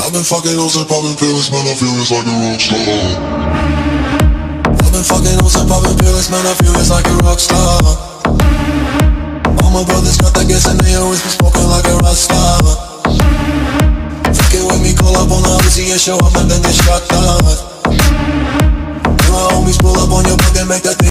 I've been fucking hoes and popping pills, man, I feel it's like a rock star. I've been fucking hoes and popping pills, man, I feel it's like a rock star. All my brothers got that gas and they always be smoking like a rock star. Fucking with me, call up on the Uzi and show up and then get shot down. And my homies pull up on your